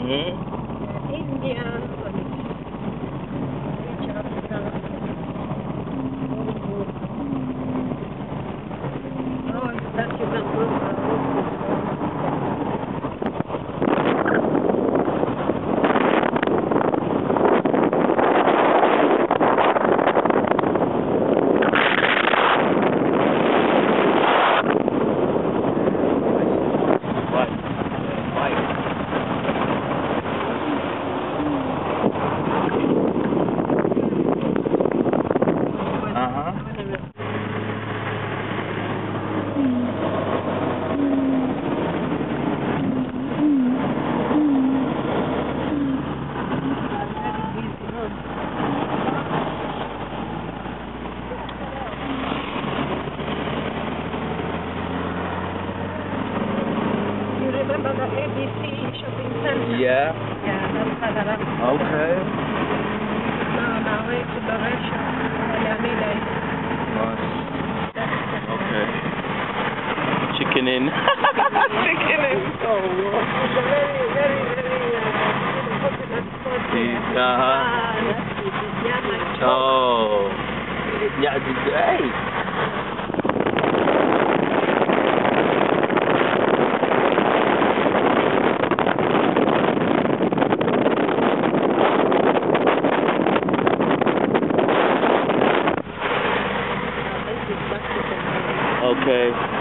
Indian, oh, that you can go remember the ABC shopping center? Yeah. Yeah, that's Hadara. Okay. Now way to the restaurant. Alameda. Nice. Okay. Chicken in. Chicken in. Oh, wow. It's a very, very, very popular spot here. Oh. Yeah, hey. Okay.